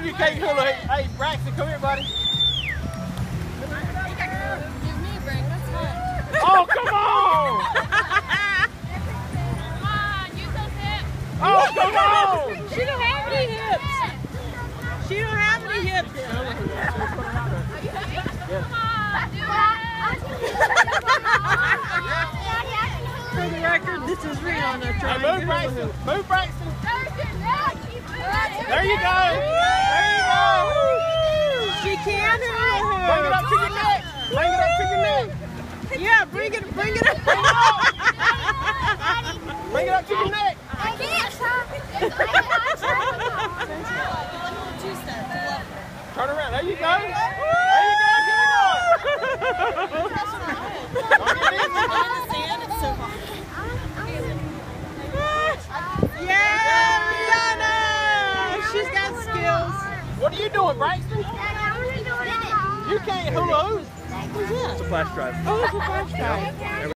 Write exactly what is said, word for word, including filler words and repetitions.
you can't hula hoop. Hey, Braxton, come here, buddy. Give me a break, that's fun. Oh, come on! Come on, use those hips. Oh, come on! She don't have any hips. She don't have any hips. Come on, do it. For the record, this is real. I'm not Hey, trying move, to Braxton. Move, Braxton. There you go. There you go. She can hula Bring it hoop. up to your neck. Bring it up to your neck. Yeah, bring it, bring it up. Bring it up to your neck. I can't stop it. Turn around. There you go. There you go. Get it on. Don't get in. Yeah, Rihanna! She's got skills. What are you doing, Braxton? You can't hula hoop. Who's that? It's a flash drive. Oh, it's a flash drive.